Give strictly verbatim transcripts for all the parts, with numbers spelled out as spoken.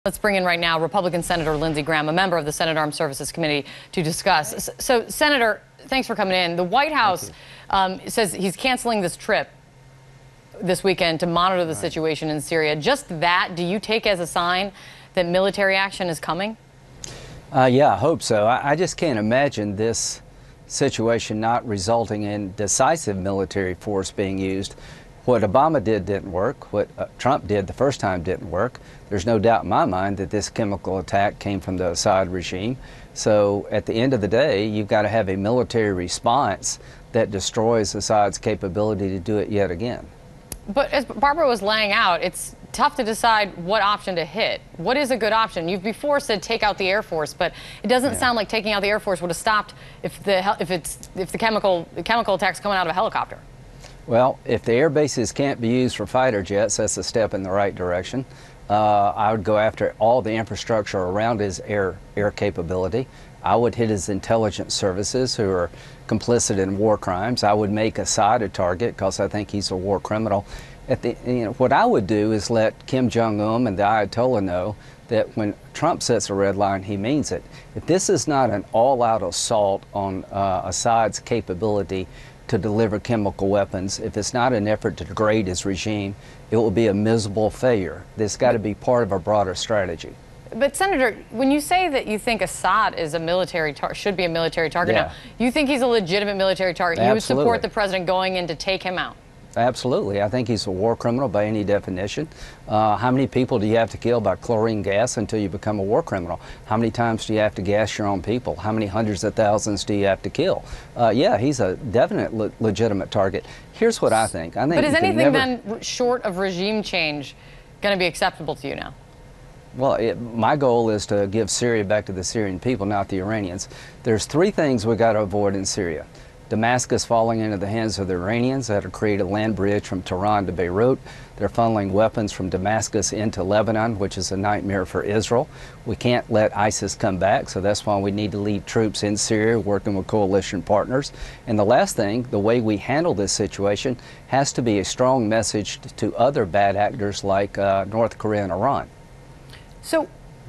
Let's bring in right now Republican Senator Lindsey Graham, a member of the Senate Armed Services Committee, to discuss. So, Senator, thanks for coming in. The White House um, says he's canceling this trip this weekend to monitor the right. situation in Syria. Just that, do you take as a sign that military action is coming? Uh, yeah, I hope so. I, I just can't imagine this situation not resulting in decisive military force being used. What Obama did didn't work. What uh, Trump did the first time didn't work. There's no doubt in my mind that this chemical attack came from the Assad regime. So at the end of the day, you've got to have a military response that destroys Assad's capability to do it yet again. But as Barbara was laying out, it's tough to decide what option to hit. What is a good option? You've before said take out the Air Force, but it doesn't yeah. sound like taking out the Air Force would have stopped if the if it's if the chemical the chemical attack's coming out of a helicopter. Well, if the air bases can't be used for fighter jets, that's a step in the right direction. Uh, I would go after all the infrastructure around his air air capability. I would hit his intelligence services, who are complicit in war crimes. I would make Assad a target because I think he's a war criminal. At the, you know, what I would do is let Kim Jong-un and the Ayatollah know that when Trump sets a red line, he means it. If this is not an all-out assault on uh, Assad's capability to deliver chemical weapons, if it's not an effort to degrade his regime, it will be a miserable failure. This got to be part of a broader strategy. But Senator, when you say that you think Assad is a military tar should be a military target yeah. now, you think he's a legitimate military target? Absolutely. You would support the president going in to take him out? Absolutely. I think he's a war criminal by any definition. Uh, how many people do you have to kill by chlorine gas until you become a war criminal? How many times do you have to gas your own people? How many hundreds of thousands do you have to kill? Uh, yeah, he's a definite le legitimate target. Here's what I think. I think but is anything never... then short of regime change going to be acceptable to you now? Well, it, my goal is to give Syria back to the Syrian people, not the Iranians. There's three things we got to avoid in Syria. Damascus falling into the hands of the Iranians. That'll create a land bridge from Tehran to Beirut. They're funneling weapons from Damascus into Lebanon, which is a nightmare for Israel. We can't let ISIS come back, so that's why we need to leave troops in Syria working with coalition partners. And the last thing, the way we handle this situation has to be a strong message to other bad actors like uh, North Korea and Iran. So,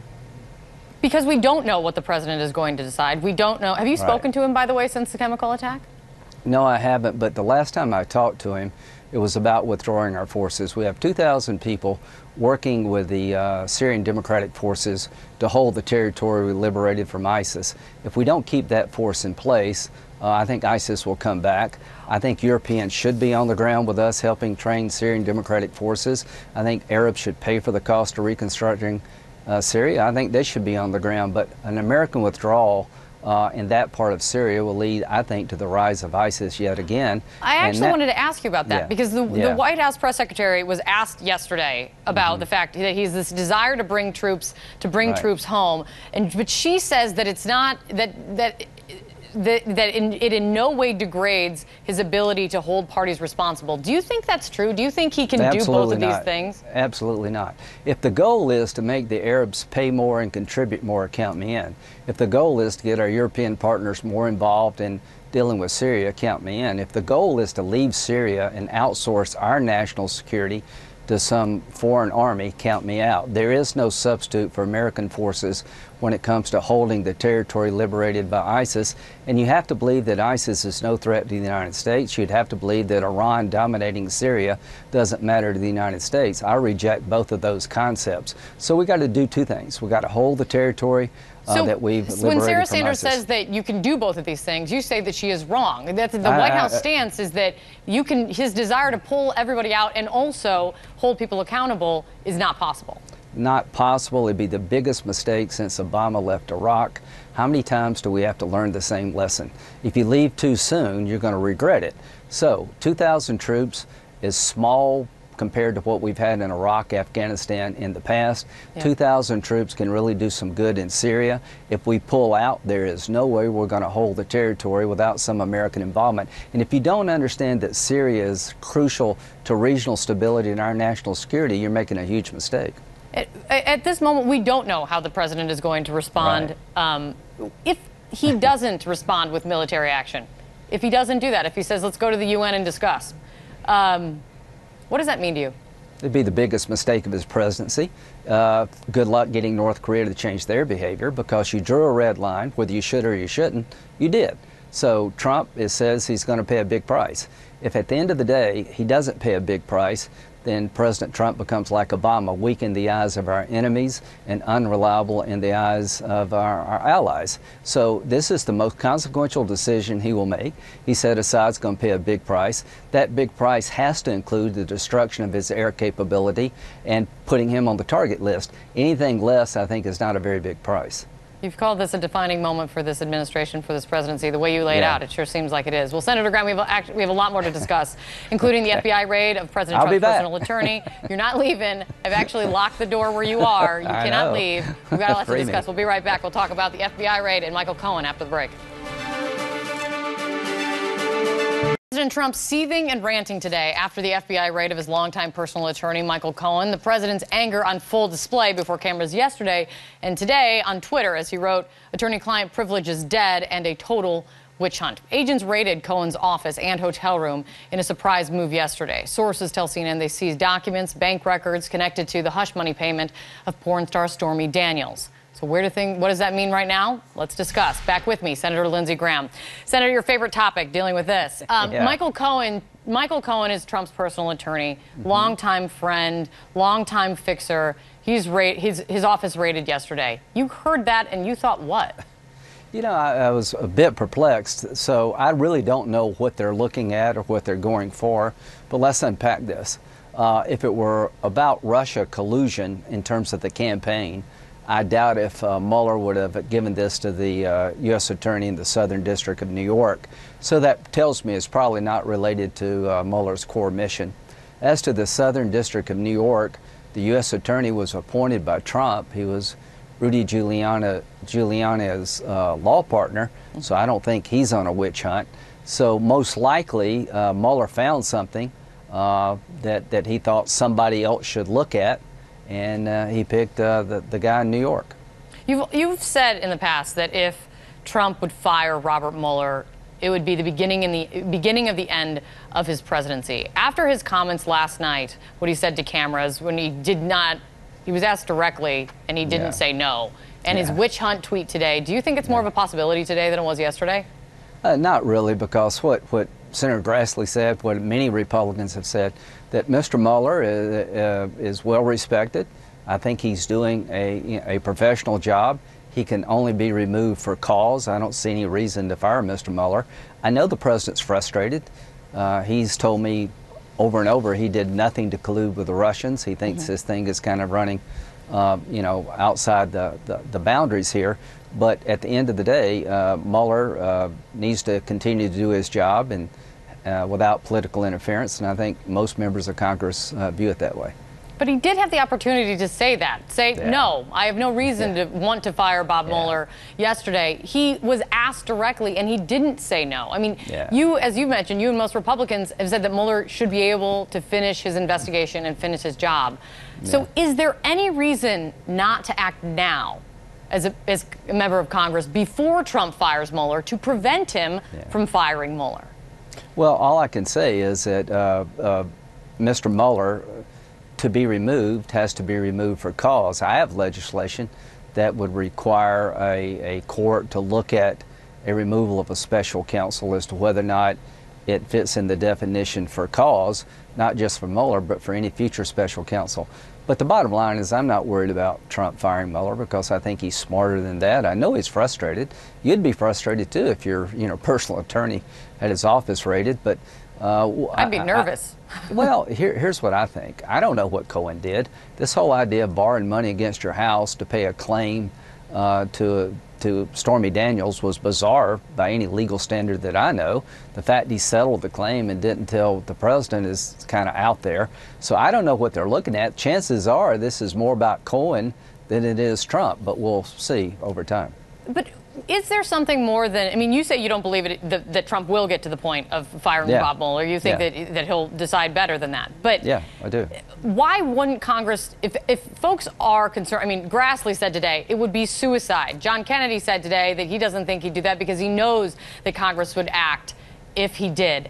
because we don't know what the president is going to decide, we don't know. Have you spoken right. to him, by the way, since the chemical attack? No, I haven't, but the last time I talked to him, it was about withdrawing our forces. We have two thousand people working with the uh, Syrian Democratic Forces to hold the territory we liberated from ISIS. If we don't keep that force in place, uh, I think ISIS will come back. I think Europeans should be on the ground with us helping train Syrian Democratic Forces. I think Arabs should pay for the cost of reconstructing uh, Syria. I think they should be on the ground, but an American withdrawal Uh, in that part of Syria will lead, I think, to the rise of ISIS yet again. I actually that, wanted to ask you about that, yeah, because the, yeah. the White House press secretary was asked yesterday about mm-hmm. the fact that he's this desire to bring troops to bring right. troops home, and but she says that it's not that that. That, that in, it in no way degrades his ability to hold parties responsible. Do you think that's true? Do you think he can Absolutely do both of not. these things? Absolutely not. If the goal is to make the Arabs pay more and contribute more, count me in. If the goal is to get our European partners more involved in dealing with Syria, count me in. If the goal is to leave Syria and outsource our national security to some foreign army, count me out. There is no substitute for American forces when it comes to holding the territory liberated by ISIS. And you have to believe that ISIS is no threat to the United States. You'd have to believe that Iran dominating Syria doesn't matter to the United States. I reject both of those concepts. So we got to do two things. We got to hold the territory Uh, so that we've liberated when Sarah from Sanders ISIS. says that you can do both of these things, you say that she is wrong. That the I, White House I, stance is that you can. His desire to pull everybody out and also hold people accountable is not possible. Not possible. It'd be the biggest mistake since Obama left Iraq. How many times do we have to learn the same lesson? If you leave too soon, you're going to regret it. So, two thousand troops is small compared to what we've had in Iraq, Afghanistan in the past. Yeah. two thousand troops can really do some good in Syria. If we pull out, there is no way we're going to hold the territory without some American involvement. And if you don't understand that Syria is crucial to regional stability and our national security, you're making a huge mistake. At, at this moment, we don't know how the president is going to respond. Right. Um, if he doesn't respond with military action, if he doesn't do that, if he says, let's go to the U N and discuss, um, what does that mean to you? It'd be the biggest mistake of his presidency. Uh, good luck getting North Korea to change their behavior, because you drew a red line, whether you should or you shouldn't, you did. So Trump it says he's going to pay a big price. If at the end of the day he doesn't pay a big price, then President Trump becomes like Obama, weak in the eyes of our enemies and unreliable in the eyes of our, our allies. So this is the most consequential decision he will make. He set aside he's going to pay a big price. That big price has to include the destruction of his air capability and putting him on the target list. Anything less, I think, is not a very big price. You've called this a defining moment for this administration, for this presidency. The way you lay it Yeah. out, it sure seems like it is. Well, Senator Graham, we have, act- we have a lot more to discuss, including the F B I raid of President I'll be Trump's back. personal attorney. You're not leaving. I've actually locked the door where you are. You I cannot know. leave. We've got a lot to Free me. discuss. We'll be right back. We'll talk about the F B I raid and Michael Cohen after the break. President Trump seething and ranting today after the F B I raid of his longtime personal attorney, Michael Cohen. The president's anger on full display before cameras yesterday and today on Twitter as he wrote, "Attorney-client privilege is dead and a total witch hunt." Agents raided Cohen's office and hotel room in a surprise move yesterday. Sources tell C N N they seized documents, bank records connected to the hush money payment of porn star Stormy Daniels. So where do things, what does that mean right now? Let's discuss. Back with me, Senator Lindsey Graham. Senator, your favorite topic, dealing with this. Um, Yeah. Michael Cohen, Michael Cohen is Trump's personal attorney, mm-hmm. longtime friend, longtime fixer. He's ra- his, his office raided yesterday. You heard that and you thought what? You know, I, I was a bit perplexed, so I really don't know what they're looking at or what they're going for, but let's unpack this. Uh, if it were about Russia collusion in terms of the campaign, I doubt if uh, Mueller would have given this to the uh, U S Attorney in the Southern District of New York. So that tells me it's probably not related to uh, Mueller's core mission. As to the Southern District of New York, the U S Attorney was appointed by Trump. He was Rudy Giuliani, Giuliani's uh, law partner, so I don't think he's on a witch hunt. So most likely uh, Mueller found something uh, that, that he thought somebody else should look at, and uh, he picked uh, the, the guy in New York. You've, you've said in the past that if Trump would fire Robert Mueller, it would be the beginning, in the beginning of the end of his presidency. After his comments last night, what he said to cameras, when he did not, he was asked directly, and he didn't Yeah. say no. And Yeah. his witch hunt tweet today, do you think it's more of a possibility today than it was yesterday? Uh, not really, because what, what Senator Grassley said, what many Republicans have said, that Mister Mueller is, uh, is well respected. I think he's doing a, a professional job. He can only be removed for cause. I don't see any reason to fire Mister Mueller. I know the president's frustrated. Uh, he's told me over and over he did nothing to collude with the Russians. He thinks mm-hmm. this thing is kind of running, uh, you know, outside the, the, the boundaries here. But at the end of the day, uh, Mueller uh, needs to continue to do his job and uh, without political interference, and I think most members of Congress uh, view it that way. But he did have the opportunity to say that. Say, Yeah. no, I have no reason Yeah. to want to fire Bob Yeah. Mueller yesterday. He was asked directly, and he didn't say no. I mean, Yeah. you, as you mentioned, you and most Republicans have said that Mueller should be able to finish his investigation and finish his job. So is there any reason not to act now as a, as a member of Congress before Trump fires Mueller to prevent him Yeah. from firing Mueller? Well, all I can say is that uh, uh, Mister Mueller, to be removed, has to be removed for cause. I have legislation that would require a, a court to look at a removal of a special counsel as to whether or not it fits in the definition for cause, not just for Mueller, but for any future special counsel. But the bottom line is I'm not worried about Trump firing Mueller, because I think he's smarter than that. I know he's frustrated. You'd be frustrated too if your you know personal attorney had his office raided. But uh, I'd be I, nervous. I, well, here, here's what I think. I don't know what Cohen did. This whole idea of borrowing money against your house to pay a claim uh, to to Stormy Daniels was bizarre by any legal standard that I know. The fact he settled the claim and didn't tell the president is kind of out there. So I don't know what they're looking at. Chances are this is more about Cohen than it is Trump, but we'll see over time. But is there something more than, I mean, you say you don't believe it, that, that Trump will get to the point of firing Yeah. Bob Mueller. You think Yeah. that that he'll decide better than that. But Yeah, I do. why wouldn't Congress, if, if folks are concerned, I mean, Grassley said today it would be suicide. John Kennedy said today that he doesn't think he'd do that because he knows that Congress would act if he did.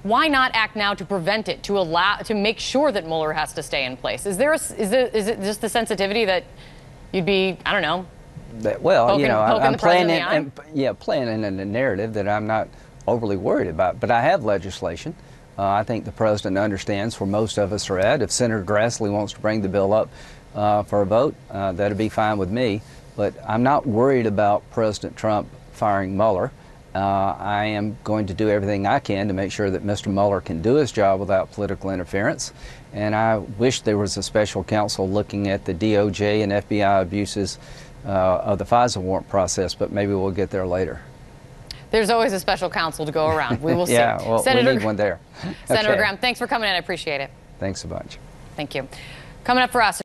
Why not act now to prevent it, to allow, to make sure that Mueller has to stay in place? Is there, a, is it, is it just the sensitivity that you'd be, I don't know, That, well, poking, you know, I, poking I'm the president planning, in the eye? and, yeah, planning in a narrative that I'm not overly worried about. But I have legislation. Uh, I think the president understands where most of us are at. If Senator Grassley wants to bring the bill up uh, for a vote, uh, that'd be fine with me. But I'm not worried about President Trump firing Mueller. Uh, I am going to do everything I can to make sure that Mister Mueller can do his job without political interference. And I wish there was a special counsel looking at the D O J and F B I abuses uh, of the FISA warrant process, but maybe we'll get there later. There's always a special counsel to go around. We will see. Yeah, well, Senator, we need one there. Senator Okay. Graham, thanks for coming in. I appreciate it. Thanks a bunch. Thank you. Coming up for us.